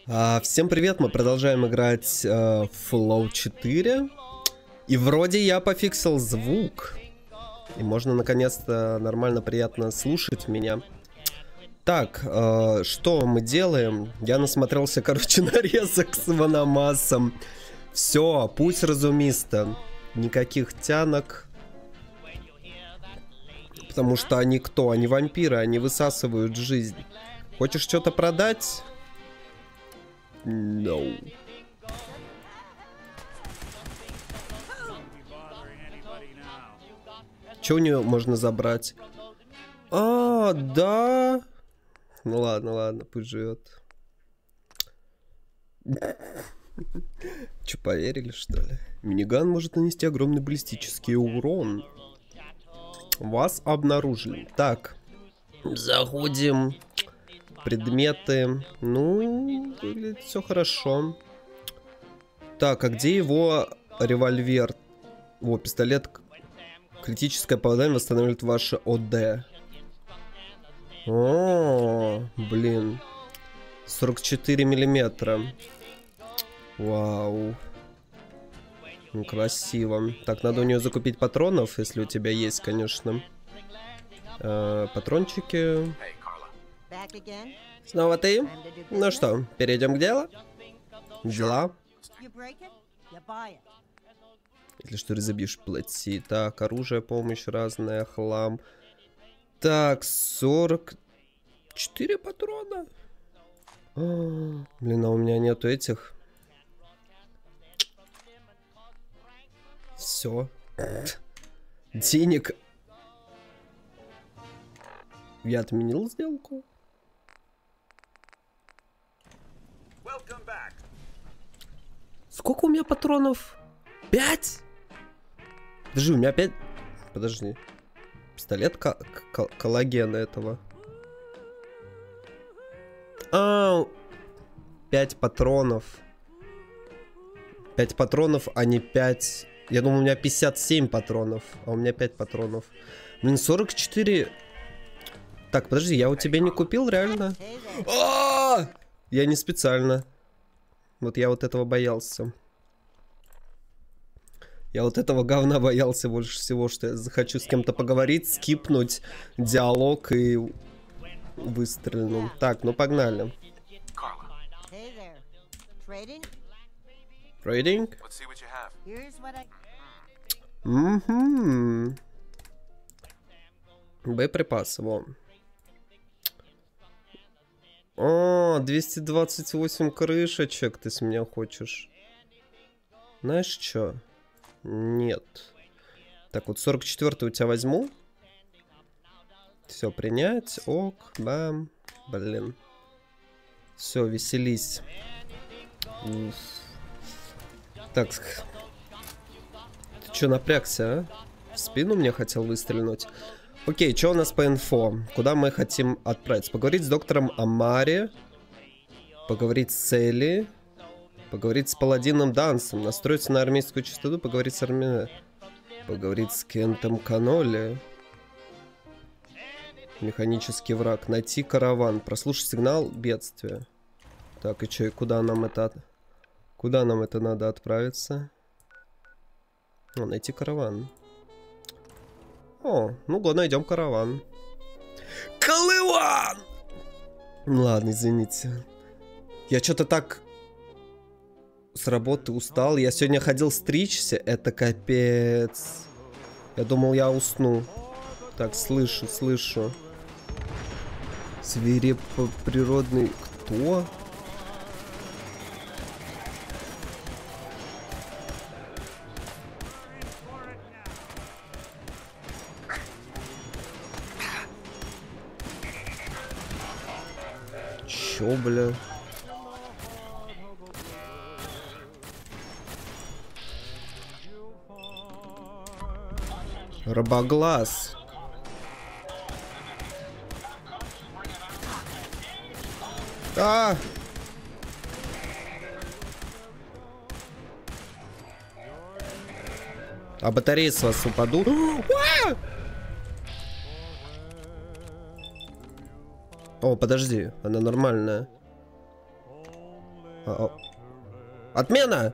Всем привет, мы продолжаем играть Fallout 4. И вроде я пофиксил звук. И можно наконец-то нормально, приятно слушать меня. Так, что мы делаем? Я насмотрелся, короче, нарезок с Ваномасом. Все, путь разумиста. Никаких тянок. Потому что они кто? Они вампиры, они высасывают жизнь. Хочешь что-то продать? No. Что у нее можно забрать? Да. Ну ладно, пусть живет. Че, поверили, что ли? Миниган может нанести огромный баллистический урон. Вас обнаружили. Так. Заходим. Предметы. Ну, выглядит все хорошо. Так, а где его револьвер? О, пистолет. Критическое попадание восстанавливает ваше ОД. О, блин. 44 миллиметра. Вау. Ну, красиво. Так, надо у нее закупить патронов, если у тебя есть, конечно. Патрончики. Снова ты? Ну что, перейдем к делу? Дела? Если что, разобьешь, плати. Так, оружие, помощь разная, хлам. Так, 44 патрона. Блин, а у меня нету этих. Все. Денег. Я отменил сделку. Сколько у меня патронов? 5? Подожди, у меня 5... Подожди. Пистолет коллагена этого. 5 патронов. 5 патронов, а не 5... Я думал, у меня 57 патронов, а у меня 5 патронов. Блин, 44... Так, подожди, я у тебя не купил, реально? Я не специально. Вот я вот этого боялся. Я вот этого говна боялся больше всего, что я захочу с кем-то поговорить, скипнуть диалог и выстрелю. Так, ну погнали. Трейдинг? Угу. Боеприпасы, вон. О, 228 крышечек ты с меня хочешь. Знаешь что? Нет. Так, вот 44 у тебя возьму. Все, принять. Ок, бам. Блин. Все, веселись. Уф. Так. Ты что, напрягся, а? В спину мне хотел выстрелить. Окей, что у нас по инфо? Куда мы хотим отправиться? Поговорить с доктором Амари. Поговорить с Элли. Поговорить с паладином Дансом. Настроиться на армейскую частоту. Поговорить с Поговорить с Кентом Каноли. Механический враг. Найти караван. Прослушать сигнал бедствия. Так, и что, и куда нам это... Куда нам это надо отправиться? Найти караван. Ну найдем караван. Колыван! Ладно, извините. Я что-то так с работы устал. Я сегодня ходил стричься. Это капец. Я думал, я усну. Так, слышу. Свирепо природный... Кто? Чё, бля? Рабоглаз. А батареи с вас упадут. О, подожди, она нормальная. Отмена!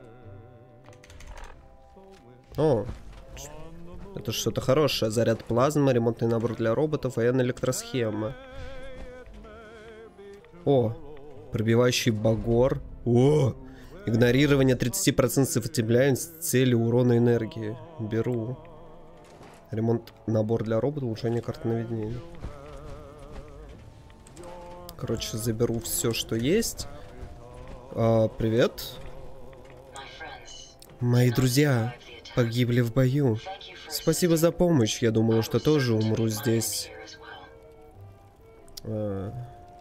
О, это что-то хорошее. Заряд плазмы, ремонтный набор для роботов, военная электросхема. О, пробивающий багор. О, игнорирование 30% сопротивляемости цели урона энергии. Беру. Ремонт набор для робота, улучшение карты наведения. Короче, заберу все, что есть. Привет. Мои друзья погибли в бою. Спасибо за помощь. Я думала, что тоже умру здесь. Ты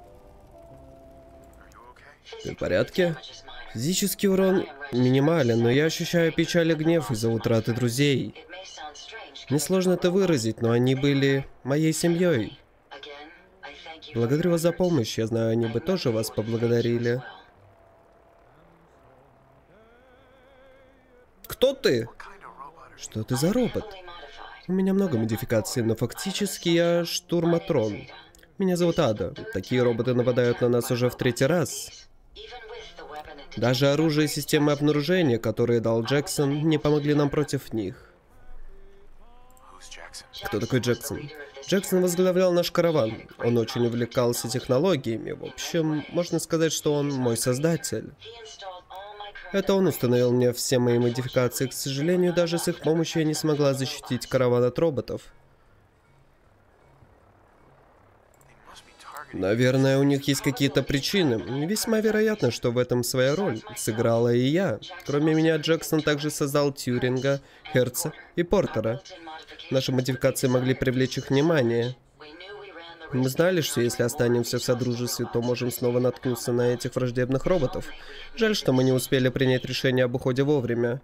в порядке? Физический урон минимален, но я ощущаю печаль и гнев из-за утраты друзей. Несложно это выразить, но они были моей семьей. Благодарю вас за помощь. Я знаю, они бы тоже вас поблагодарили. Кто ты? Что ты за робот? У меня много модификаций, но фактически я штурматрон. Меня зовут Ада. Такие роботы нападают на нас уже в 3-й раз. Даже оружие и системы обнаружения, которые дал Джексон, не помогли нам против них. Кто такой Джексон? Джексон возглавлял наш караван. Он очень увлекался технологиями. В общем, можно сказать, что он мой создатель. Это он установил мне все мои модификации. К сожалению, даже с их помощью я не смогла защитить караван от роботов. Наверное, у них есть какие-то причины. Весьма вероятно, что в этом своя роль сыграла и я. Кроме меня, Джексон также создал Тьюринга, Херца и Портера. Наши модификации могли привлечь их внимание. Мы знали, что если останемся в Содружестве, то можем снова наткнуться на этих враждебных роботов. Жаль, что мы не успели принять решение об уходе вовремя.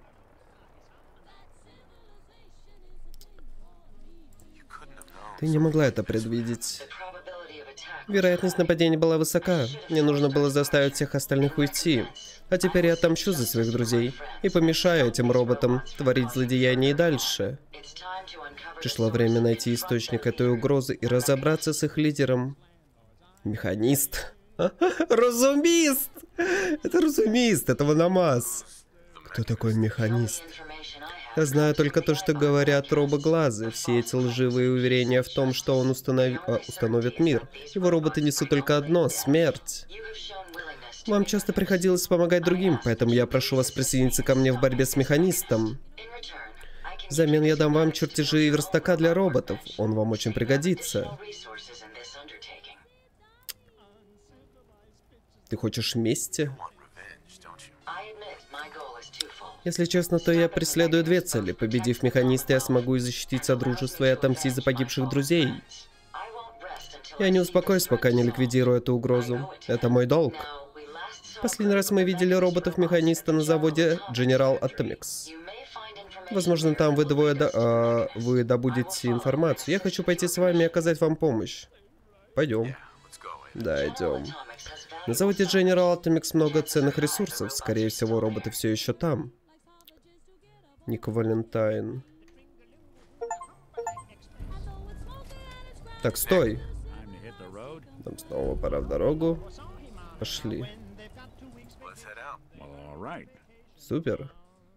Ты не могла это предвидеть. Вероятность нападения была высока. Мне нужно было заставить всех остальных уйти. А теперь я отомщу за своих друзей и помешаю этим роботам творить злодеяния и дальше. Пришло время найти источник этой угрозы и разобраться с их лидером. Механист. Разумист! Это разумист, это Ванамас. Кто такой механист? Я знаю только то, что говорят робоглазы. Все эти лживые уверения в том, что он установит мир. Его роботы несут только одно — смерть. Вам часто приходилось помогать другим, поэтому я прошу вас присоединиться ко мне в борьбе с механистом. Взамен я дам вам чертежи верстака для роботов. Он вам очень пригодится. Ты хочешь мести? Если честно, то я преследую две цели. Победив механиста, я смогу и защитить Содружество и отомстить за погибших друзей. Я не успокоюсь, пока не ликвидирую эту угрозу. Это мой долг. Последний раз мы видели роботов-механиста на заводе General Atomics. Возможно, там вы вы добудете информацию. Я хочу пойти с вами и оказать вам помощь. Пойдем. Да, идем. На заводе General Atomics много ценных ресурсов. Скорее всего, роботы все еще там. Ник Валентайн. Так, стой. Нам снова пора в дорогу. Пошли. Супер.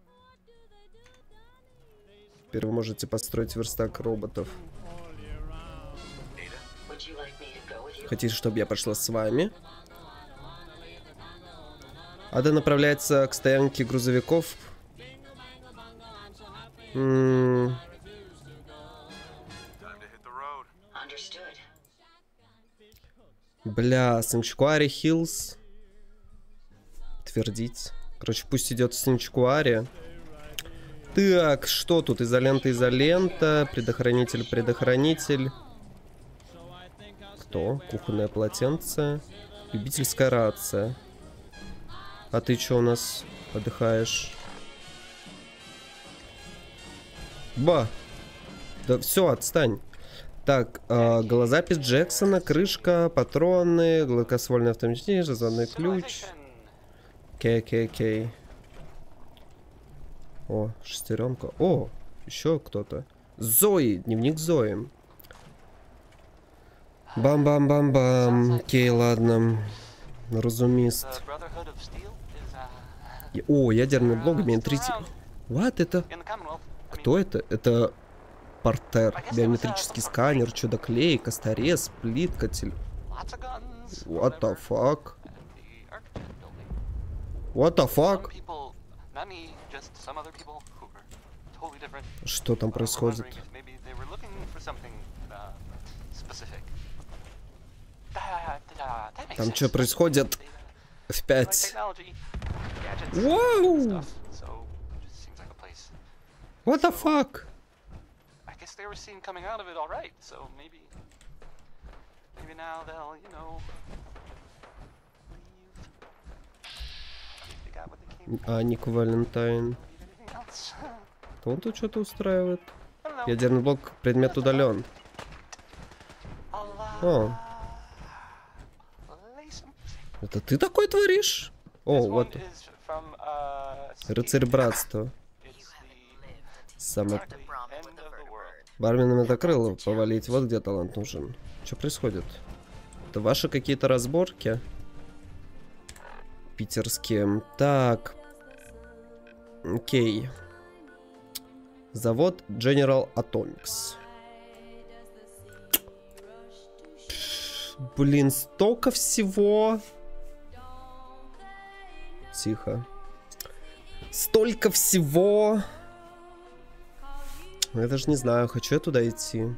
Теперь вы можете построить верстак роботов. Хотите, чтобы я пошла с вами? Ада направляется к стоянке грузовиков. Бля, Санчкуари Хиллз. Подтвердить. Короче, пусть идет в Санчкуари. Так, что тут? Изолента, предохранитель. Кто? Кухонное полотенце. Любительская рация. А ты что у нас отдыхаешь? Ба! Да все, отстань. Так, голозапись Джексона, крышка, патроны, гладкоствольный автомобиль, разъемный ключ. Кей. О, шестеренка. О, еще кто-то. Зои, дневник Зои. Бам-бам-бам-бам. Окей, ладно. Разумист. О, ядерный блок биометрический. What это? Кто это? Это портер, биометрический сканер, чудо-клей, косторез, плитка, What the fuck? What the fuck? Что там происходит? Там что происходит? В 5. Вау! What the fuck? А, Ник Валентайн. Он тут что-то устраивает. Ядерный блок, предмет удален. О. Это ты такой творишь? О, вот. Рыцарь братства. Самое... Бармена Метакрылов повалить. Вот где талант нужен. Что происходит? Это ваши какие-то разборки? Питерские. Так. Окей. Завод General Atomics. Блин, столько всего. Тихо. Столько всего. Я даже не знаю, хочу я туда идти.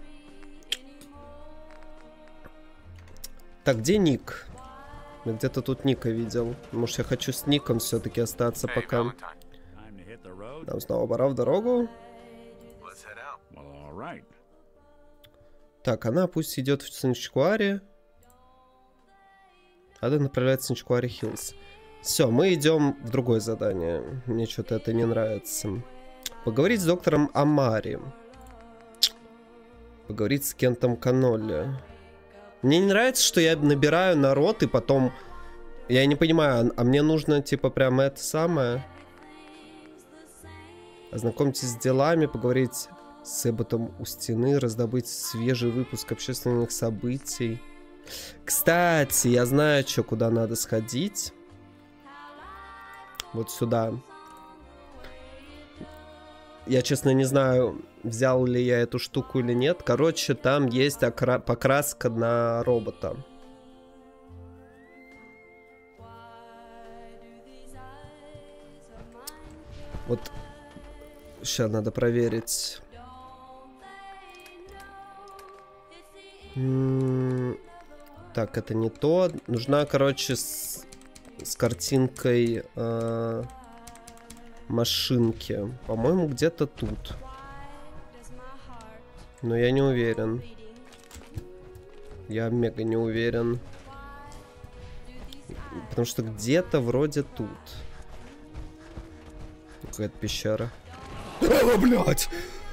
Так, где Ник? Я где-то тут Ника видел. Может, я хочу с Ником все-таки остаться пока. Нам снова пора в дорогу. Так, она пусть идет в Санчкуаре. Надо направляться в Санчкуаре Хиллз. Все, мы идем в другое задание. Мне что-то это не нравится. Поговорить с доктором Амари. Поговорить с Кентом Канолли. Мне не нравится, что я набираю народ и потом... Я не понимаю, а мне нужно типа прямо это самое... Ознакомьтесь с делами, поговорить с Эбботом у стены, раздобыть свежий выпуск общественных событий. Кстати, я знаю, что куда надо сходить. Вот сюда. Я, честно, не знаю, взял ли я эту штуку или нет. Короче, там есть покраска на робота. Вот. Сейчас надо проверить. Так, это не то. Нужна, короче, с картинкой машинки. По-моему, где-то тут. Но я не уверен. Я мега не уверен. Потому что где-то вроде тут. Какая-то пещера. А, блядь!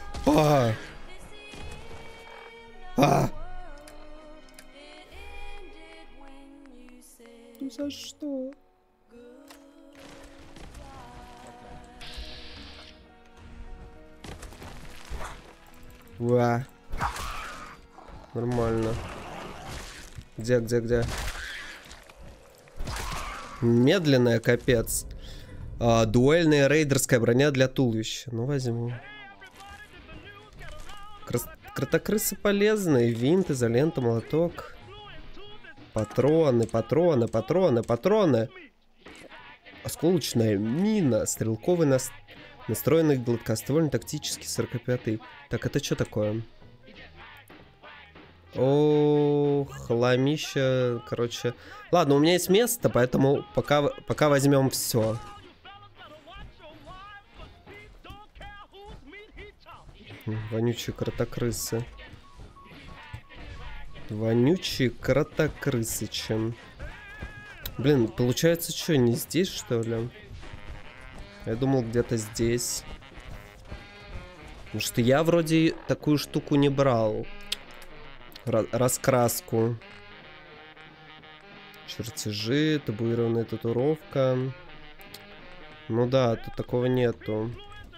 Ну за что? Уа. Нормально. Где? Медленная, капец. Дуэльная рейдерская броня для туловища. Ну, возьму. Кротокрысы полезные. Винт, изолента, молоток. Патроны. Осколочная мина. Стрелковый настроенный гладкоствольный тактический 45-й. Так, это что такое? О, хламища. Короче. Ладно, у меня есть место, поэтому пока возьмем все. Вонючие кротокрысы. Вонючие кротокрысы, чем. Блин, получается, что, не здесь, что ли? Я думал, где-то здесь. Потому что я вроде такую штуку не брал. Раскраску. Чертежи, табуированная татуировка. Ну да, тут такого нету.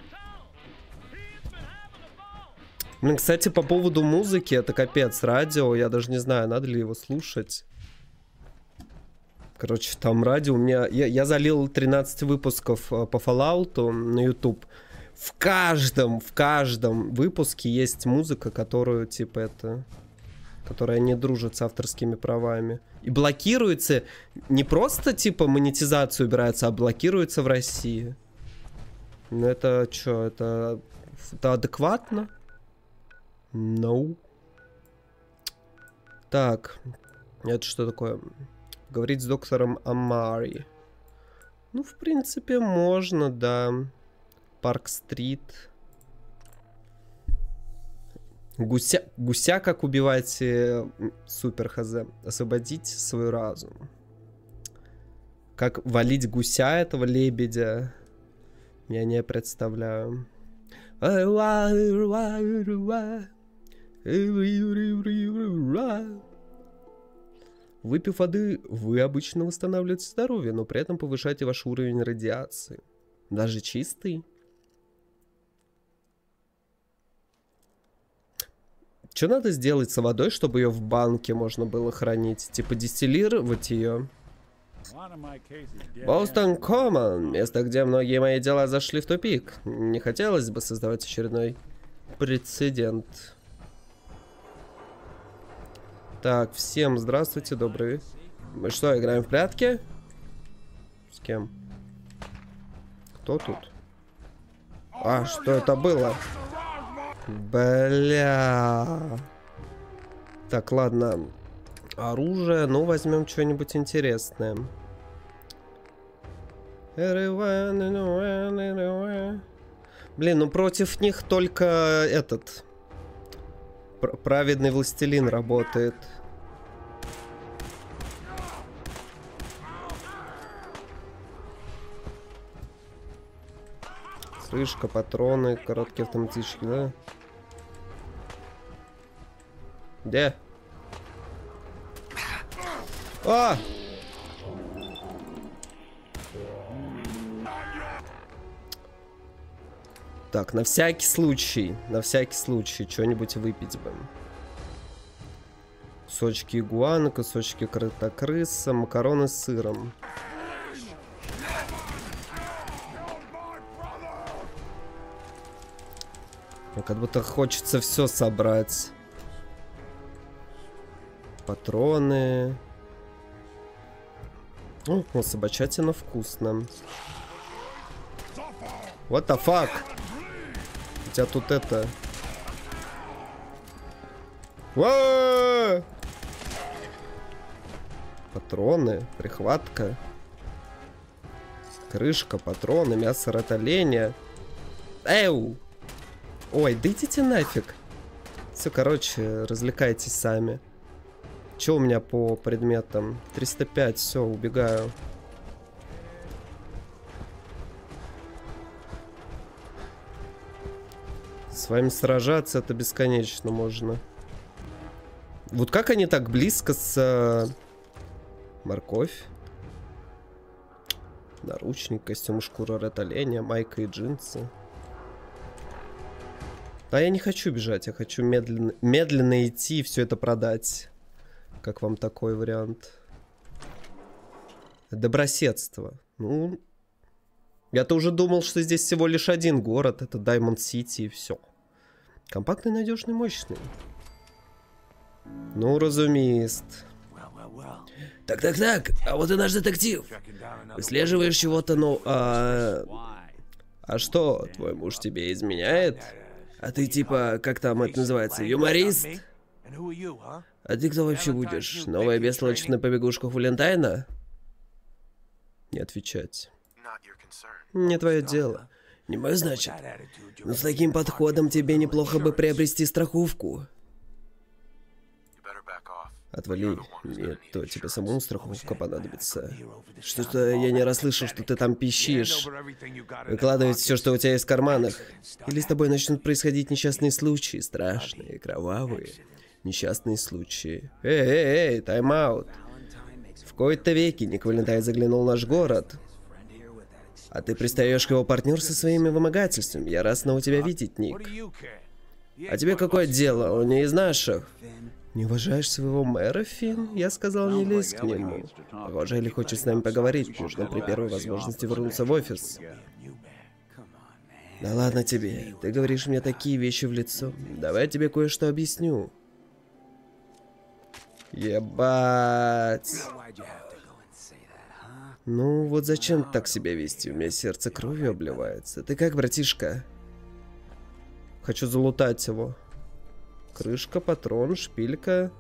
Блин, кстати, по поводу музыки, это капец, радио, я даже не знаю, надо ли его слушать. Короче, там радио. У меня... Я залил 13 выпусков по Fallout на YouTube. В каждом выпуске есть музыка, которую, типа, это... Которая не дружит с авторскими правами. И блокируется... Не просто, типа, монетизацию убирается, а блокируется в России. Ну, это что? Это адекватно? No. Так. Это что такое? Говорить с доктором Амари. Ну, в принципе, можно, да. Парк-стрит. Гуся как убивать супер хз. Освободить свой разум. Как валить гуся этого лебедя. Я не представляю. Выпив воды, вы обычно восстанавливаете здоровье, но при этом повышаете ваш уровень радиации. Даже чистый. Что надо сделать с водой, чтобы ее в банке можно было хранить? Типа дистиллировать ее? Бостон Коммон. Место, где многие мои дела зашли в тупик. Не хотелось бы создавать очередной прецедент. Так, всем здравствуйте, добрый. Мы что, играем в прятки? С кем? Кто тут? А, что это было? Бля. Так, ладно. Оружие, ну возьмем что-нибудь интересное. Блин, ну против них только этот... Праведный властелин работает. Слышка, патроны, короткие автоматические, да? Где? А! Так, на всякий случай, что-нибудь выпить бы. Кусочки игуаны, кусочки кротокрыса, макароны с сыром. Как будто хочется все собрать. Патроны. О, собачатина вкусно. What the fuck? У тебя тут это... Уа! Патроны, прихватка. Крышка, патроны, мясо ротоленя. Эу! Ой, да идите нафиг. Все, короче, развлекайтесь сами. Че у меня по предметам? 305, все, убегаю. С вами сражаться это бесконечно можно. Вот как они так близко с... Морковь. Наручник, костюм шкура ротоленя, майка и джинсы. А я не хочу бежать, я хочу медленно идти и все это продать. Как вам такой вариант? Доброседство. Ну, я-то уже думал, что здесь всего лишь один город. Это Даймонд Сити и все. Компактный, надежный, мощный. Ну, разумеется. Так, а вот и наш детектив. Выслеживаешь чего-то, ну, А что, твой муж тебе изменяет? А ты типа, как там это называется, юморист? А ты кто вообще будешь? Новая бестолочь на побегушках Валентайна? Не отвечать. Не твое дело. Не мое, значит. Но с таким подходом тебе неплохо бы приобрести страховку. Отвали, нет, то тебе самому страховка понадобится. Что-то я не расслышал, что ты там пищишь. Выкладывай все, что у тебя есть в карманах. Или с тобой начнут происходить несчастные случаи, страшные, кровавые, несчастные случаи. Эй, тайм-аут. В кои-то веки Ник Валентайн заглянул в наш город. А ты пристаешь к его партнеру со своими вымогательствами. Я рад снова тебя видеть, Ник. А тебе какое дело? Он не из наших. Не уважаешь своего мэра, Финн? Я сказал, не лезь к нему. Похоже, Элли хочет с нами поговорить. Нужно при первой возможности вернуться в офис. Да ладно тебе. Ты говоришь мне такие вещи в лицо. Давай я тебе кое-что объясню. Ебать. Ну, вот зачем так себя вести? У меня сердце кровью обливается. Ты как, братишка? Хочу залутать его. Крышка, патрон, шпилька.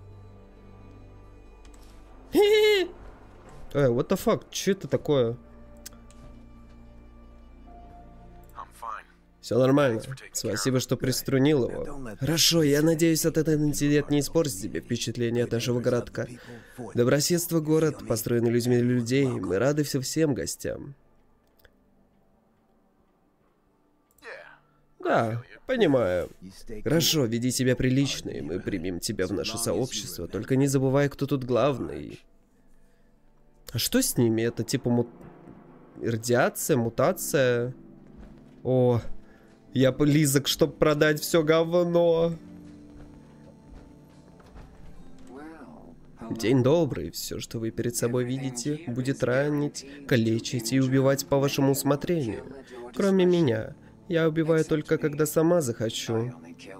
What the fuck? Че это такое? Все нормально. Спасибо, что приструнил его. Хорошо, я надеюсь, этот инцидент не испортит тебе впечатление от нашего городка. Доброседство город, построенный людьми для людей. Мы рады всем гостям. Да, понимаю. Хорошо, веди себя прилично, и мы примем тебя в наше сообщество. Только не забывай, кто тут главный. А что с ними? Это типа радиация, мутация? О, я близок, чтобы продать все говно. День добрый. Все, что вы перед собой видите, будет ранить, калечить и убивать по вашему усмотрению. Кроме меня. Я убиваю только, когда сама захочу.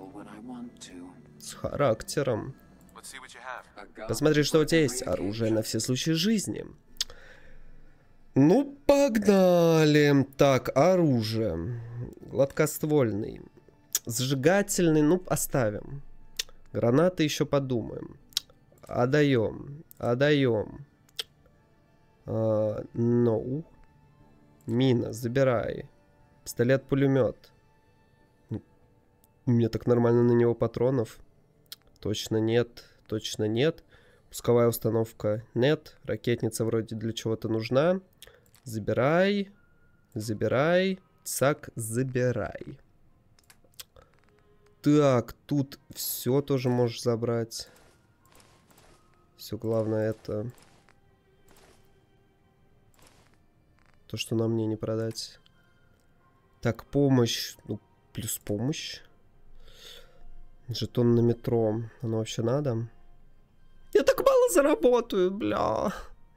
С характером. Посмотри, что у тебя есть. Оружие на все случаи жизни. Ну, погнали. Так, оружие. Гладкоствольный. Сжигательный, ну, оставим. Гранаты еще подумаем. Отдаем. Отдаем. Ну. Мина, забирай. Пистолет-пулемет. У меня так нормально на него патронов. Точно нет. Точно нет. Пусковая установка нет. Ракетница вроде для чего-то нужна. Забирай. Забирай. Цак, забирай. Так, тут все тоже можешь забрать. Все главное это... То, что на мне не продать. Так, помощь. Ну, плюс помощь. Жетон на метро. Оно вообще надо? Я так мало заработаю, бля.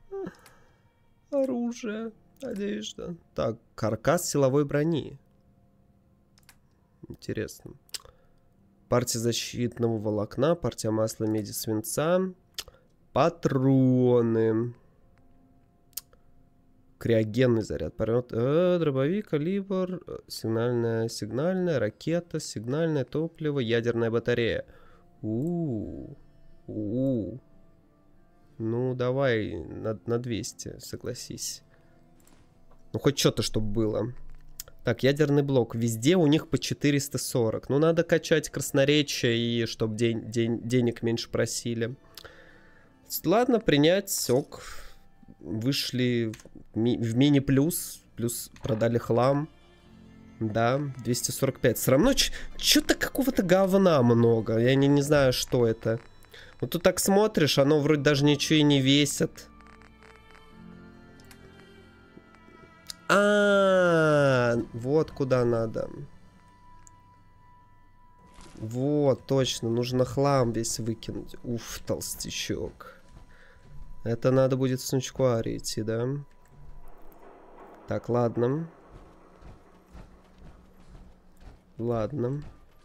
Оружие. Одежда. Так, каркас силовой брони. Интересно. Партия защитного волокна. Партия масла, меди, свинца. Патроны. Криогенный заряд. Дробовик, калибр. Сигнальная ракета. Сигнальное топливо. Ядерная батарея. Ну, давай на 200, согласись. Ну, хоть что-то, чтобы было. Так, ядерный блок. Везде у них по 440. Ну, надо качать красноречие, и чтобы денег меньше просили. Ладно, принять. Ок. Вышли в мини-плюс. Плюс продали хлам. Да, 245. Все равно что-то какого-то говна много. Я не знаю, что это. Вот тут так смотришь, оно вроде даже ничего и не весит. Вот куда надо. Вот, точно, нужно хлам весь выкинуть. Уф, толстячок. Это надо будет в Сунчкуаре идти, да? Так, ладно. Ладно.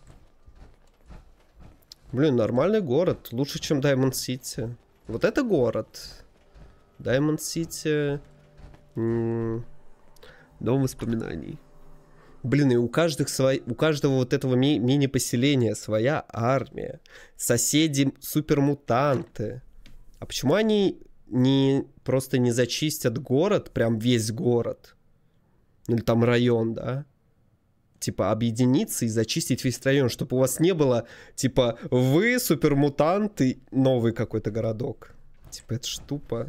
Блин, нормальный город. Лучше, чем Даймонд Сити. Вот это город. Даймонд Сити. Дом воспоминаний. Блин, и у каждого вот этого мини-поселения своя армия. Соседи супермутанты. А почему они просто не зачистят город, прям весь город? Или там район, да? Типа объединиться и зачистить весь район, чтобы у вас не было, типа, вы супермутанты, новый какой-то городок. Типа, это ж тупо.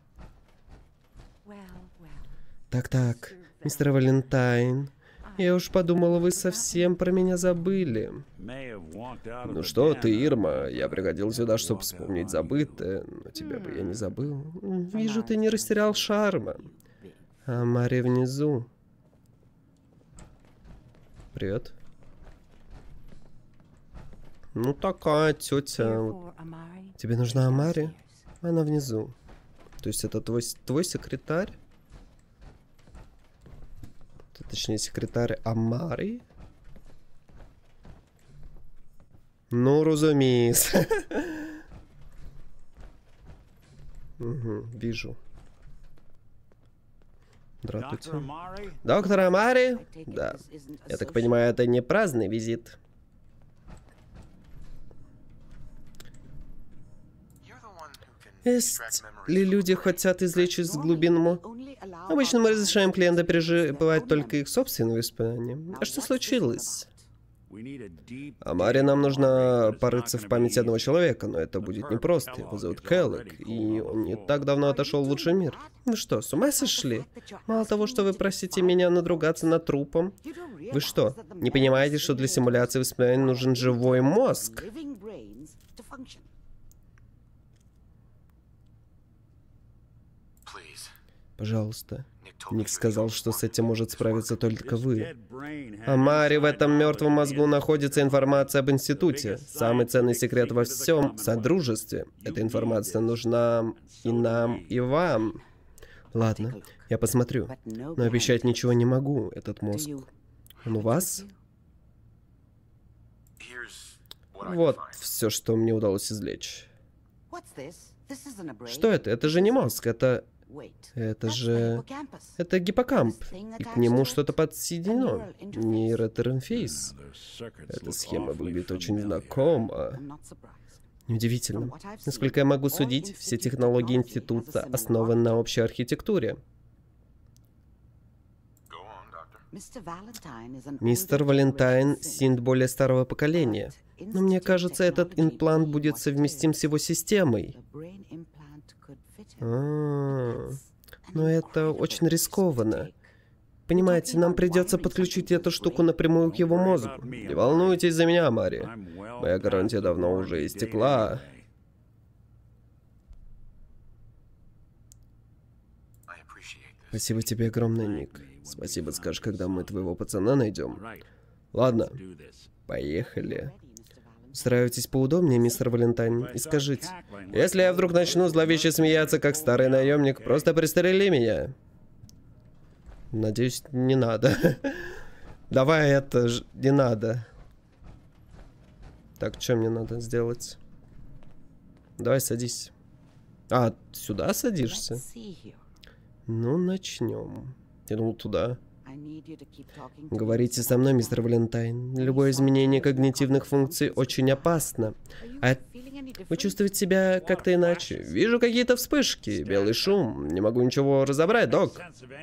Так, мистер Валентайн, я уж подумала, вы совсем про меня забыли. Ну что ты, Ирма, я приходил сюда, чтобы вспомнить забытое, но тебя бы я не забыл. Вижу, ты не растерял шарма. А Мария внизу. Привет. Ну такая тетя. Вот. Тебе нужна Амари? Она внизу. То есть это твой секретарь? Точнее, секретарь Амари? Ну, разумеется. Угу, вижу. Здравствуйте. Доктор Амари? Да. Я так понимаю, это не праздный визит. Есть ли люди хотят излечить с глубин Обычно мы разрешаем клиентам переживать только их собственные воспоминания. А что случилось? Амари, нам нужно порыться в памяти одного человека, но это будет непросто. Его зовут Келлог, и он не так давно отошел в лучший мир. Вы что, с ума сошли? Мало того, что вы просите меня надругаться над трупом, вы что, не понимаете, что для симуляции воспоминаний нужен живой мозг? Пожалуйста. Ник сказал, что с этим может справиться только вы. Амари, в этом мертвом мозгу находится информация об институте. Самый ценный секрет во всем содружестве. Эта информация нужна и нам, и вам. Ладно, я посмотрю. Но обещать ничего не могу. Этот мозг. Он у вас? Вот все, что мне удалось извлечь. Что это? Это же не мозг, это же... Это гиппокамп. И к нему что-то подсоединено. Нейроинтерфейс. Эта схема выглядит очень знакомо. Неудивительно. Насколько я могу судить, все технологии института основаны на общей архитектуре. Мистер Валентайн — синт более старого поколения. Но мне кажется, этот имплант будет совместим с его системой. Но это очень рискованно. Понимаете, нам придется подключить эту штуку напрямую к его мозгу. Не волнуйтесь за меня, Мари. Моя гарантия давно уже истекла. Спасибо тебе огромное, Ник. Спасибо, скажешь, когда мы твоего пацана найдем. Ладно, поехали. Устраивайтесь поудобнее, мистер Валентайн, и скажите, если я вдруг начну зловеще смеяться, как старый наемник, просто пристрели меня. Надеюсь, не надо. Давай это ж... не надо. Так, что мне надо сделать? Давай, садись. А, сюда садишься? Ну, начнем. Я думал, туда. Говорите со мной, мистер Валентайн. Любое изменение когнитивных функций очень опасно. А вы чувствуете себя как-то иначе? Вижу какие-то вспышки, белый шум. Не могу ничего разобрать, док.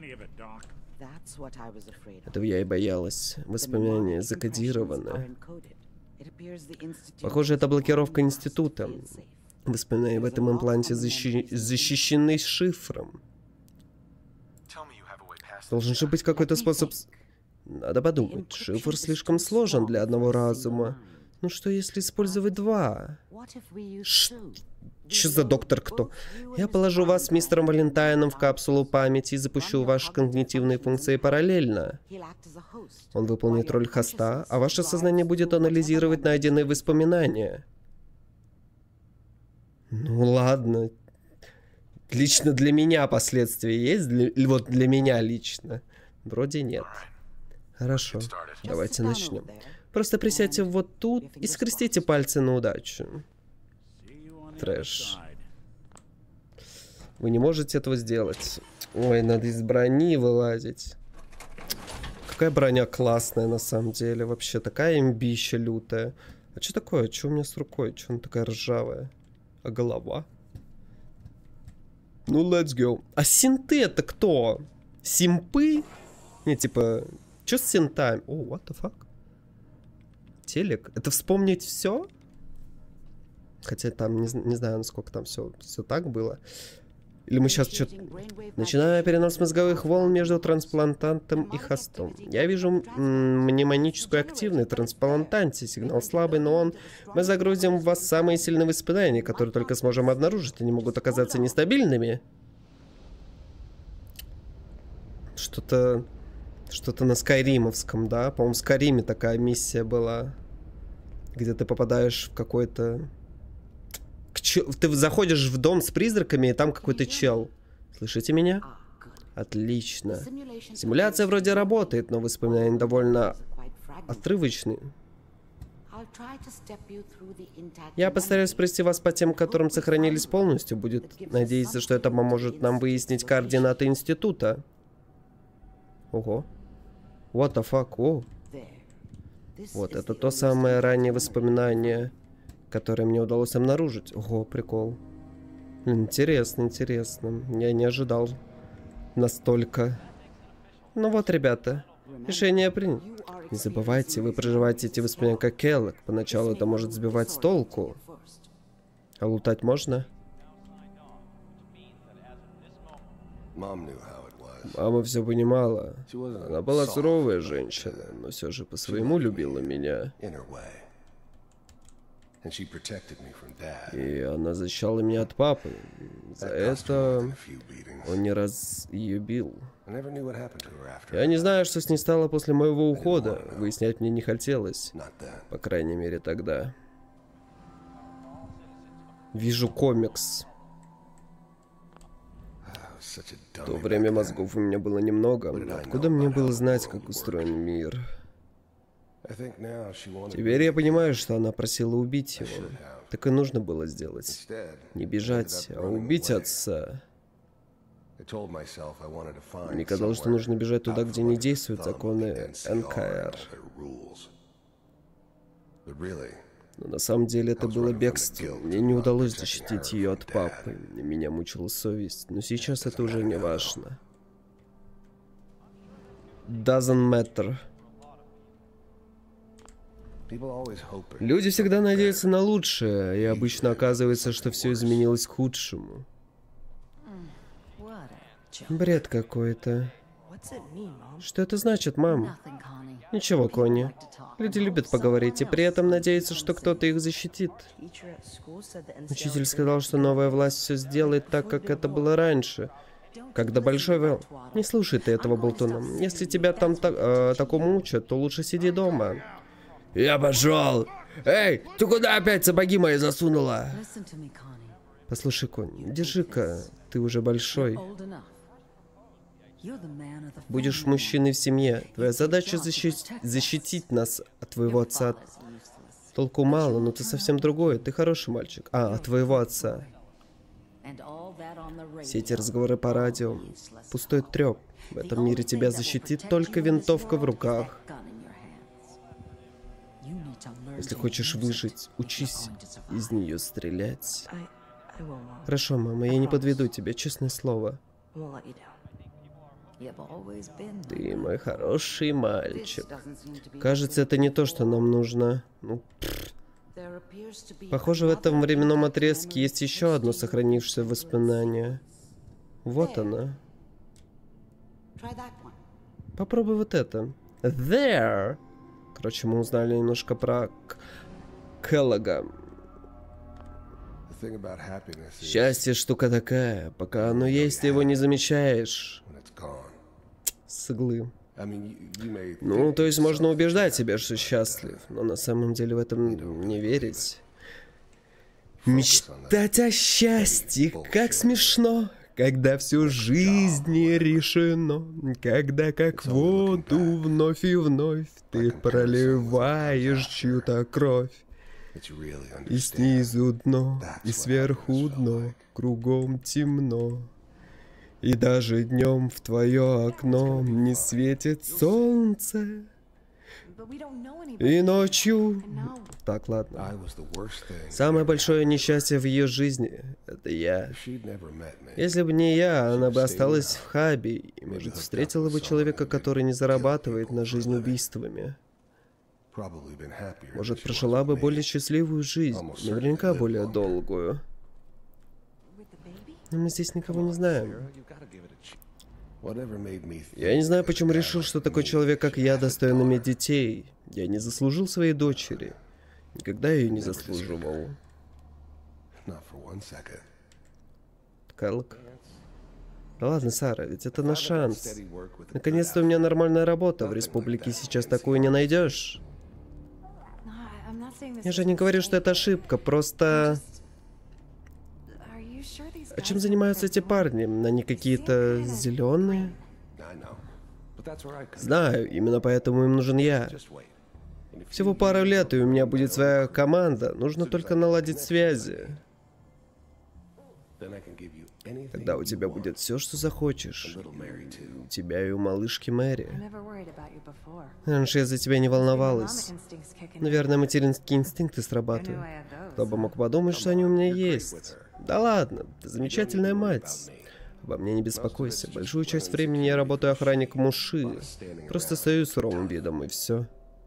Этого я и боялась. Воспоминания закодированы. Похоже, это блокировка института. Воспоминания в этом импланте защищены шифром. Должен же быть какой-то способ... Надо подумать. Шифр слишком сложен для одного разума. Ну что, если использовать два? Что за доктор кто? Я положу вас с мистером Валентайном в капсулу памяти и запущу ваши когнитивные функции параллельно. Он выполнит роль хоста, а ваше сознание будет анализировать найденные воспоминания. Ну ладно. Лично для меня последствия есть? Вот для меня лично. Вроде нет. Хорошо, давайте начнем. Просто присядьте вот тут и скрестите пальцы на удачу. Трэш. Вы не можете этого сделать. Ой, надо из брони вылазить. Какая броня классная на самом деле. Вообще такая имбища лютая. А что такое? Что у меня с рукой? Что она такая ржавая? А голова? Ну, let's go. А синты это кто? Симпы? Не, типа, что с синтами? О, what the fuck? Телек? Это вспомнить все? Хотя там, не знаю, насколько там все так было. Или мы сейчас что-то... Начиная перенос мозговых волн между трансплантантом и хостом. Я вижу мнемоническую активность в трансплантанте. Сигнал слабый, но мы загрузим в вас самые сильные воспоминания, которые только сможем обнаружить. Они могут оказаться нестабильными. Что-то на скайримовском, да? По-моему, в Скайриме такая миссия была. где ты попадаешь в какой-то... Ты заходишь в дом с призраками, и там какой-то чел. Слышите меня? Отлично. Симуляция вроде работает, но воспоминания довольно отрывочные. Я постараюсь провести вас по тем, которым сохранились полностью. Будет надеяться, что это поможет нам выяснить координаты института. Ого. What the fuck? О. Вот, это то самое раннее воспоминание, которое мне удалось обнаружить. Ого, прикол. Интересно, интересно. Я не ожидал настолько. Ну вот, ребята, решение принято. Не забывайте, вы проживаете эти воспоминания как Келлок. Поначалу это может сбивать с толку. А лутать можно? Мама все понимала. Она была суровая женщина, но все же по-своему любила меня. И она защищала меня от папы. За это он не раз ее бил. Я не знаю, что с ней стало после моего ухода. Выяснять мне не хотелось. По крайней мере, тогда. Вижу комикс. В то время мозгов у меня было немного. Откуда мне было знать, как устроен мир? Теперь я понимаю, что она просила убить его. Так и нужно было сделать. Не бежать, а убить отца. Мне казалось, что нужно бежать туда, где не действуют законы НКР. Но на самом деле это было бегство. Мне не удалось защитить ее от папы. Меня мучила совесть. Но сейчас это уже не важно. Doesn't matter. Люди всегда надеются на лучшее, и обычно оказывается, что все изменилось к худшему. Бред какой-то. Что это значит, мам? Ничего, Конни. Люди любят поговорить и при этом надеются, что кто-то их защитит. Учитель сказал, что новая власть все сделает так, как это было раньше. Когда большой... Не слушай ты этого болтуна. Если тебя там такому учат, то лучше сиди дома. Я пошел! Эй, ты куда опять сапоги мои засунула? Послушай, Конни, держи-ка, ты уже большой. Будешь мужчиной в семье. Твоя задача защитить нас от твоего отца. Толку мало, но ты совсем другой. Ты хороший мальчик. А, от твоего отца. Все эти разговоры по радио. Пустой треп. В этом мире тебя защитит только винтовка в руках. Если хочешь выжить, учись из нее стрелять. Хорошо, мама, я не подведу тебя, честное слово. Ты мой хороший мальчик. Кажется, это не то, что нам нужно. Ну, похоже, в этом временном отрезке есть еще одно сохранившееся воспоминание. Вот оно. Попробуй вот это. There. Короче, мы узнали немножко про Келлога. Счастье штука такая, пока оно есть, ты его не замечаешь. С иглы. Ну, то есть можно убеждать себя, что счастлив, но на самом деле в этом не верить. Мечтать о счастье, как смешно, когда всю жизнь не решено, когда как воду вновь и вновь ты проливаешь чью-то кровь. И снизу дно, и сверху дно, кругом темно. И даже днем в твое окно не светит солнце. И ночью... Так, ладно. Самое большое несчастье в ее жизни — это я. Если бы не я, она бы осталась в хабе и, может, встретила бы человека, который не зарабатывает на жизнь убийствами. Может, прожила бы более счастливую жизнь, наверняка более долгую. Но мы здесь никого не знаем. Я не знаю, почему решил, что такой человек, как я, достоин иметь детей. Я не заслужил своей дочери. Никогда ее не заслуживал. Келлог. Да ладно, Сара, ведь это наш шанс. Наконец-то у меня нормальная работа. В республике сейчас такую не найдешь. Я же не говорю, что это ошибка, просто... А чем занимаются эти парни? Они какие-то зеленые? Знаю, именно поэтому им нужен я. Всего пару лет, и у меня будет своя команда. Нужно только наладить связи. Тогда у тебя будет все, что захочешь. У тебя и у малышки Мэри. Раньше я за тебя не волновалась. Наверное, материнские инстинкты срабатывают. Кто бы мог подумать, что они у меня есть. Да ладно, ты замечательная мать. Обо мне не беспокойся. Большую часть времени я работаю охранником Уши. Просто стою с суровым видом, и все.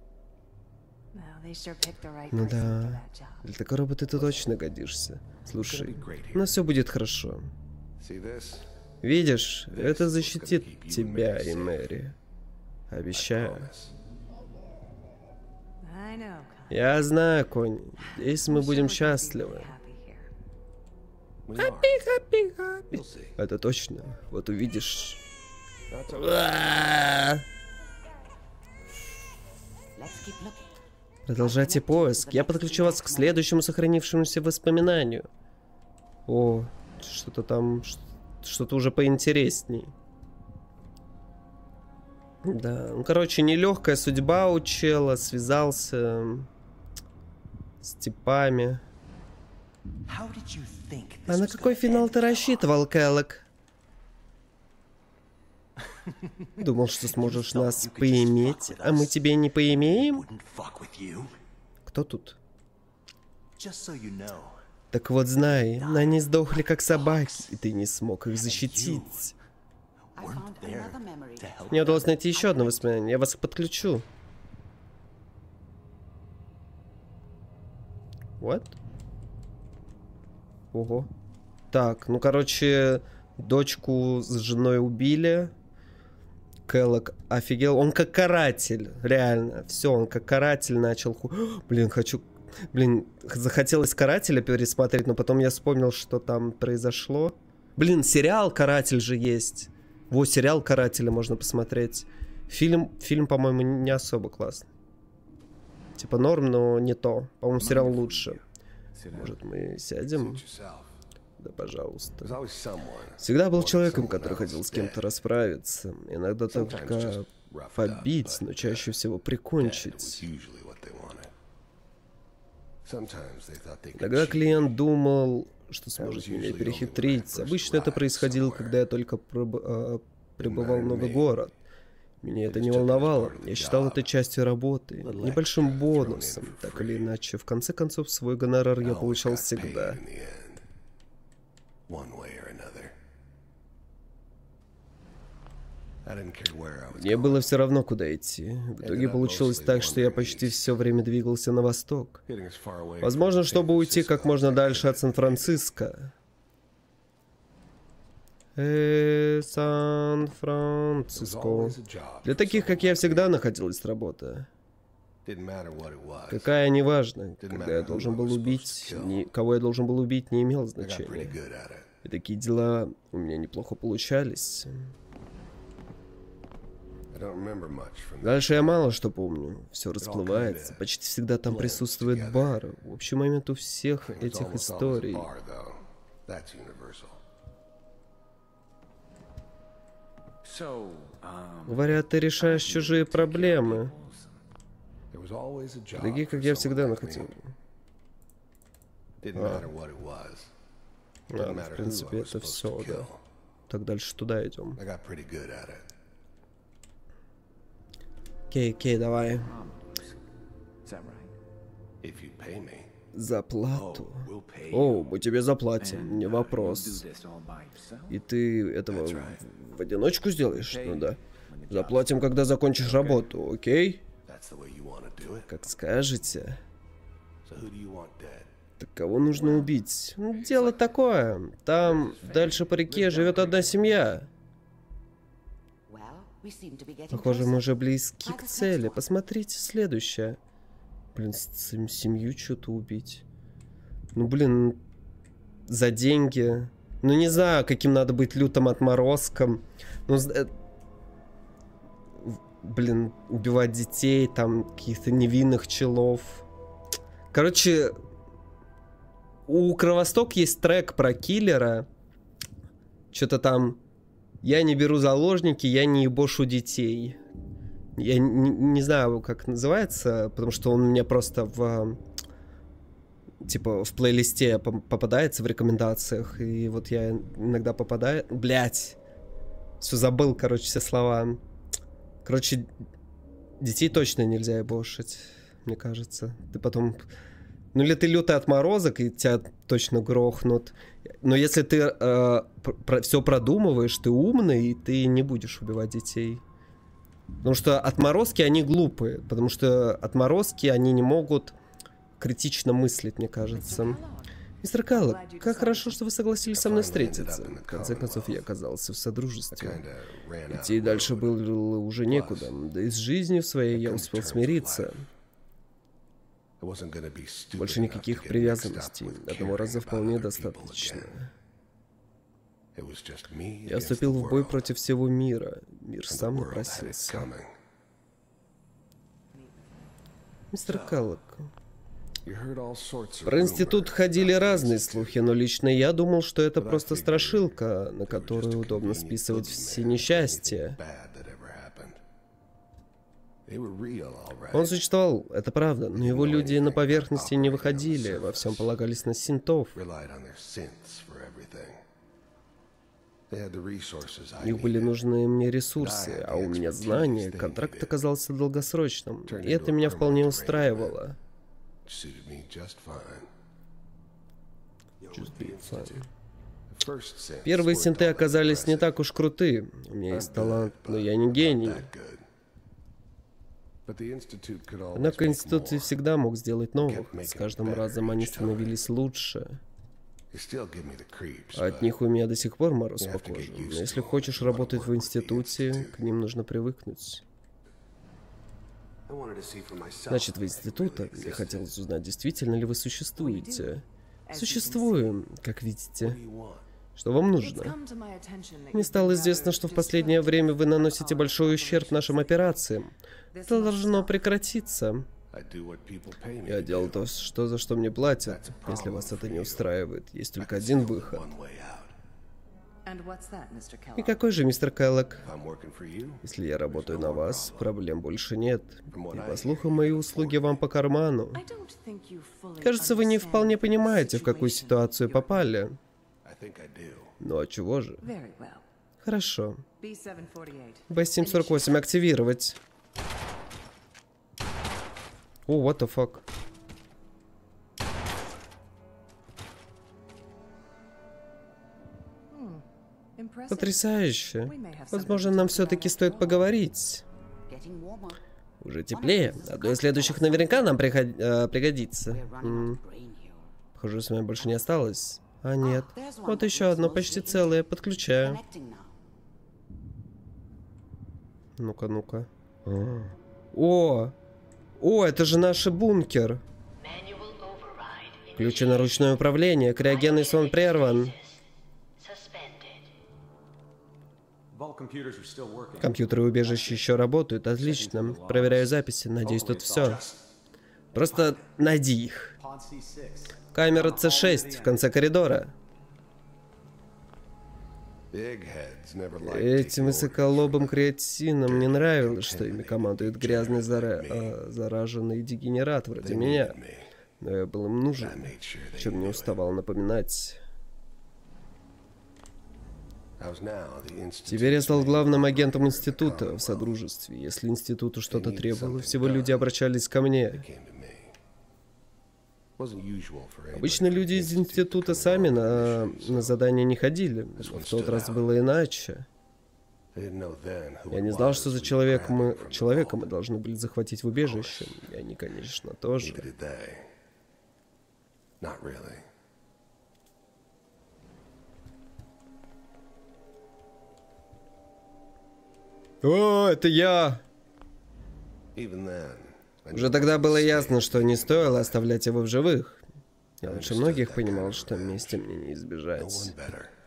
Ну да, для такой работы ты точно годишься. Слушай, у нас все будет хорошо. Видишь, это защитит тебя и Мэри. Обещаю. Я знаю, Конни. Здесь мы будем счастливы. Хаппи. Это точно. Вот увидишь. Продолжайте поиск. Я подключу вас к следующему сохранившемуся воспоминанию. О, что-то там, что-то уже поинтересней. Да, ну, короче, нелегкая судьба у чела, связался с типами. А на какой финал ты рассчитывал, Келлок? Думал, что сможешь нас поиметь, а мы тебе не поимеем? Кто тут? Так вот знай, они сдохли как собаки, и ты не смог их защитить. Мне удалось найти еще одно воспоминание, я вас подключу. What? Ого. Так, ну короче, дочку с женой убили. Келлок офигел. Он как каратель, реально. Все, он как каратель начал. Блин, хочу... Блин, захотелось карателя пересмотреть, но потом я вспомнил, что там произошло. Блин, сериал «Каратель» же есть. Во, сериал «Карателя» можно посмотреть. Фильм, по-моему, не особо классный. Типа норм, но не то. По-моему, сериал лучше. Может, мы сядем? Да, пожалуйста. Всегда был человеком, который хотел с кем-то расправиться. Иногда только побить, но чаще всего прикончить. Иногда клиент думал, что сможет меня перехитрить. Обычно это происходило, когда я только прибывал в новый город. Меня это не волновало. Я считал это частью работы, небольшим бонусом. Так или иначе, в конце концов, свой гонорар я получал всегда. Мне было все равно, куда идти. В итоге получилось так, что я почти все время двигался на восток. Возможно, чтобы уйти как можно дальше от Сан-Франциско. Сан-Франциско. Для таких, как я, всегда находилась работа. Какая, неважно. Когда я должен был убить, кого я должен был убить, не имело значения. И такие дела у меня неплохо получались. Дальше я мало что помню. Все расплывается. Почти всегда там присутствует бар. В общий момент у всех этих историй. Говорят, ты решаешь чужие проблемы. Такие, как я, всегда находил. В принципе, это все, да. Так дальше туда идем. Окей, давай. Заплату. О, мы тебе заплатим, не вопрос. И ты этого в одиночку сделаешь? Ну да. Заплатим, когда закончишь работу, окей? Как скажете. Так кого нужно убить? Дело такое. Там, дальше по реке, живет одна семья. Похоже, мы уже близки к цели. Посмотрите следующее. Блин, семью что-то убить. Ну, блин, за деньги. Ну, не знаю, каким надо быть лютым отморозком. Ну, блин, убивать детей, там, каких-то невинных челов. Короче, у Кровосток есть трек про киллера. Что-то там... Я не беру заложники, я не ебошу детей. Я не знаю, как называется, потому что он у меня просто в... Типа в плейлисте попадается в рекомендациях. И вот я иногда попадаю... Блять! Все забыл, короче, все слова. Короче, детей точно нельзя ебошить, мне кажется. Ты потом... Ну или ты лютый отморозок, и тебя точно грохнут. Но если ты все продумываешь, ты умный, и ты не будешь убивать детей. Потому что отморозки, они глупые. Потому что отморозки, они не могут критично мыслить, мне кажется. Мистер Каллок, как хорошо, что вы согласились со мной встретиться. В конце концов, я оказался в содружестве. Идти дальше было уже некуда. Да и с жизнью своей я успел смириться. Больше никаких привязанностей. Одного раза вполне достаточно. Я вступил в бой против всего мира. Мир сам напросился. Мистер Каллок, про институт ходили разные слухи, но лично я думал, что это просто страшилка, на которую удобно списывать все несчастья. Он существовал, это правда, но его люди на поверхности не выходили, во всем полагались на синтов. У них были нужны мне ресурсы, а у меня знания, контракт оказался долгосрочным, и это меня вполне устраивало. Первые синты оказались не так уж крутые. У меня есть талант, но я не гений. Однако институт всегда мог сделать новых. С каждым разом они становились лучше. От них у меня до сих пор мороз по коже. Но если хочешь работать в институте, к ним нужно привыкнуть. Значит, в институте я хотел узнать, действительно ли вы существуете. Существуем, как видите. Что вам нужно? Мне стало известно, что в последнее время вы наносите большой ущерб нашим операциям. Это должно прекратиться. Я делал то, за что мне платят. Если вас это не устраивает, есть только один выход. И какой же, мистер Каллок? Если я работаю на вас, проблем больше нет. И по слухам, мои услуги вам по карману. Кажется, вы не вполне понимаете, в какую ситуацию попали. Ну а чего же? Хорошо. B748 активировать. О, what the fuck? Потрясающе. Возможно, нам все-таки стоит поговорить. Уже теплее. Одно из следующих наверняка нам пригодится. Похоже, с вами больше не осталось. А нет. Вот еще одно, почти целое. Подключаю. Ну-ка, ну-ка. О! О, это же наш бункер. Ключи на ручное управление. Криогенный сон прерван. Компьютеры убежища еще работают. Отлично. Проверяю записи. Надеюсь, тут все. Просто найди их. Камера С6 в конце коридора. Этим высоколобым креатинам не нравилось, что ими командует грязный зараженный дегенерат вроде меня. Но я был им нужен, чем не уставал напоминать. Теперь я стал главным агентом института в Содружестве. Если институту что-то требовалось, всего люди обращались ко мне. Обычно люди из института сами на задание не ходили. Но в тот раз было иначе. Я не знал, что за человека мы должны были захватить в убежище. И они, конечно, тоже. О, это я! Уже тогда было ясно, что не стоило оставлять его в живых. Я лучше многих понимал, что мести мне не избежать.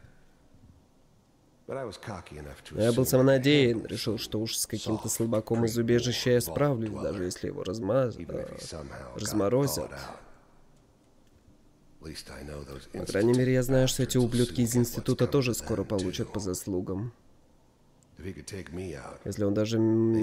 Но я был самонадеян, решил, что уж с каким-то слабаком из убежища я справлюсь, даже если его разморозят. По крайней мере, я знаю, что эти ублюдки из института тоже скоро получат по заслугам. Если он даже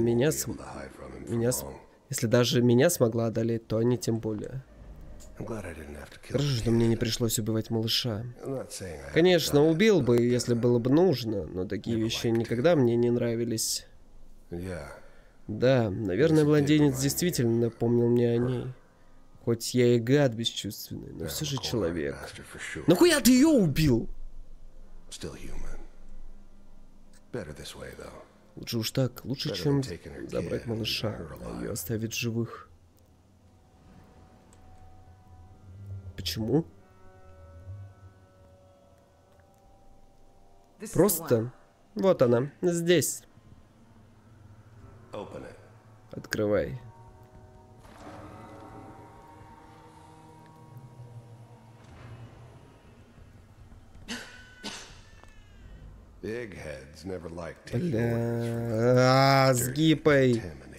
если даже меня смогла одолеть, то они тем более. Хорошо, что мне не пришлось убивать малыша. Конечно, убил бы, если было бы нужно, но такие вещи никогда мне не нравились. Да, наверное, младенец действительно напомнил мне о ней. Хоть я и гад бесчувственный, но все же человек. Нахуя ты ее убил? Лучше уж так, лучше, чем забрать малыша, а ее оставить в живых. Почему? Просто... Вот она, здесь. Открывай. Бля... Сгипай.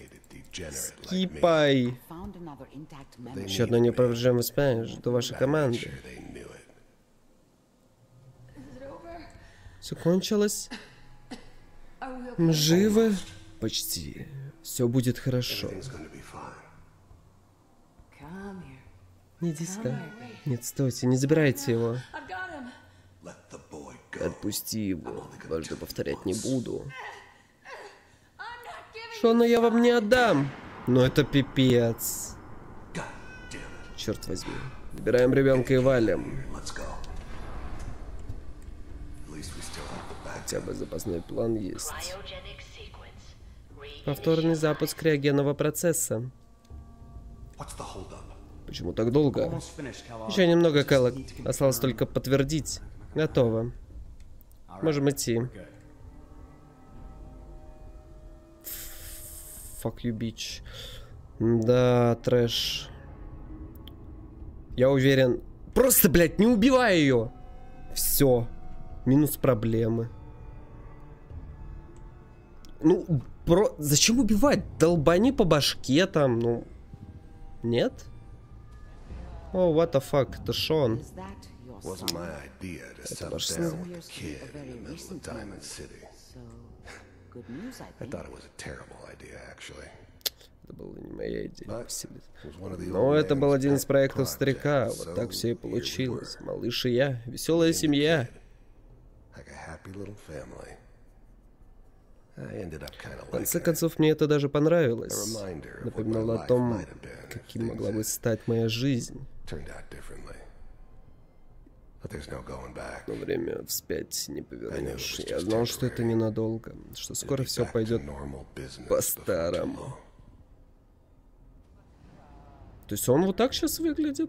Скипай. Еще одно неопровержимое воспоминание. Жду вашей команды. Все кончилось? Мы живы? Почти. Все будет хорошо. Иди сюда. Нет, стойте, не забирайте его. Отпусти его. Дважды повторять не буду. Шона я вам не отдам. Но это пипец. Черт возьми. Забираем ребенка и валим. Хотя бы запасной план есть. Повторный запуск криогенного процесса. Почему так долго? Еще немного, Кэллок. Осталось только подтвердить. Готово. Можем идти. Fuck you, bitch. Да, трэш. Я уверен... Просто, блядь, не убивай ее! Все. Минус проблемы. Ну, зачем убивать? Долбани по башке там, ну... Нет? О, what the fuck, это Шон. Это ваш сын? Это была не моя идея. Но это был один из проектов старика. Вот так все и получилось. Малыш и я. Веселая семья. В конце концов, мне это даже понравилось. Напоминало о том, каким могла бы стать моя жизнь. Но время вспять не повернешь. Я знал, что это ненадолго, что скоро все пойдет по-старому. То есть он вот так сейчас выглядит?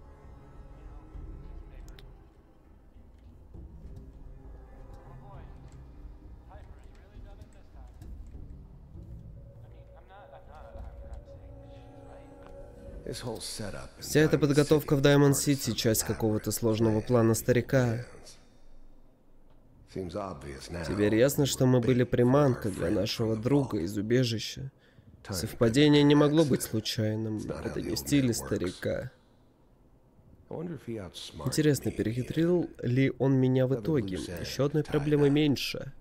Вся эта подготовка в Даймонд Сити — часть какого-то сложного плана старика. Теперь ясно, что мы были приманкой для нашего друга из убежища. Совпадение не могло быть случайным. Это не в стиле старика. Интересно, перехитрил ли он меня в итоге? Еще одной проблемы меньше.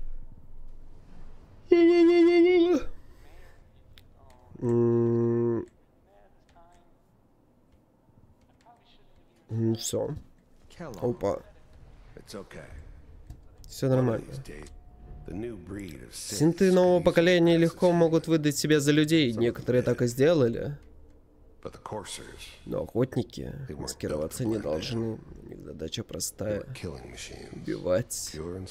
Все. Опа. Все нормально. Синты нового поколения легко могут выдать себя за людей. Некоторые так и сделали. Но охотники маскироваться не должны. У них задача простая. Убивать.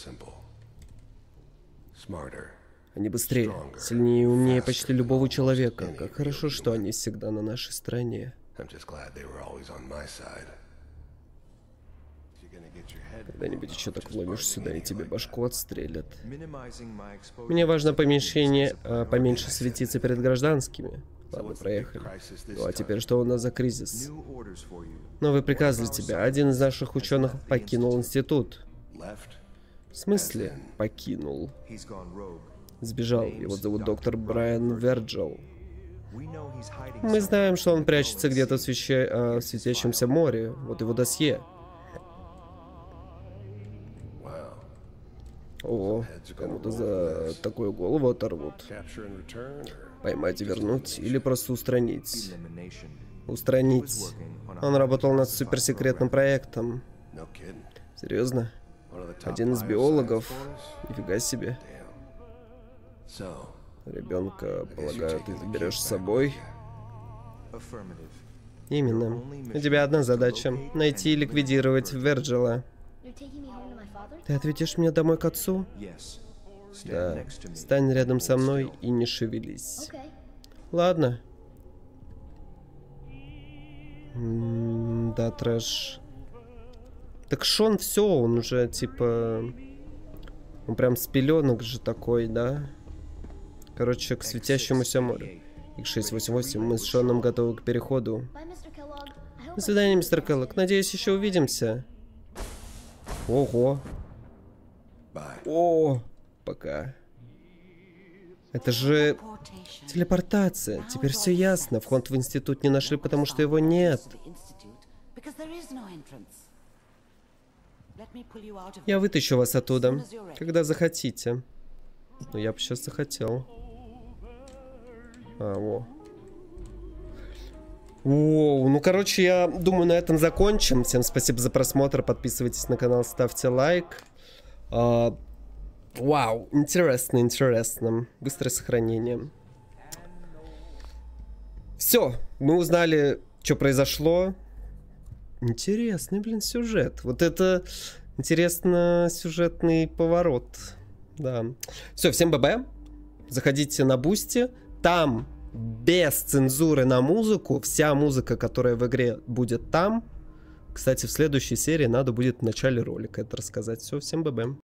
Они быстрее, сильнее и умнее почти любого человека. Как хорошо, что они всегда на нашей стороне. Когда-нибудь еще так вломишь сюда, и тебе башку отстрелят. Мне важно поменьше светиться перед гражданскими. Ладно, проехали. Ну а теперь что у нас за кризис? Новый приказ для тебя. Один из наших ученых покинул институт. В смысле покинул? Сбежал. Его зовут доктор Брайан Верджил. Мы знаем, что он прячется где-то в светящемся море. Вот его досье. О, кому-то за такую голову оторвут. Поймать и вернуть, или просто устранить. Устранить. Он работал над суперсекретным проектом. Серьезно? Один из биологов? Нифига себе. Ребенка, полагаю, ты заберешь с собой? Именно. У тебя одна задача — найти и ликвидировать Верджила. Ты отведешь меня домой к отцу? Да. Стань рядом со мной и не шевелись. Ладно. Да, трэш. Так Шон все, он уже типа... Он прям с пеленок же такой, да? Короче, к светящемуся морю. X688, мы с Шоном готовы к переходу. До свидания, мистер Келлог. Надеюсь, еще увидимся. Ого. О, пока. Это же телепортация. Теперь все ясно. Вход в институт не нашли, потому что его нет. Я вытащу вас оттуда, когда захотите. Ну, я бы сейчас захотел. Во. Воу, ну, короче, я думаю, на этом закончим. Всем спасибо за просмотр. Подписывайтесь на канал, ставьте лайк. Вау, интересно, интересно. Быстрое сохранение. Все, мы узнали, что произошло. Интересный, блин, сюжет. Вот это интересно сюжетный поворот. Да. Все, всем ББ. Заходите на Бусти. Там без цензуры на музыку. Вся музыка, которая в игре, будет там. Кстати, в следующей серии надо будет в начале ролика это рассказать. Все, всем ББ.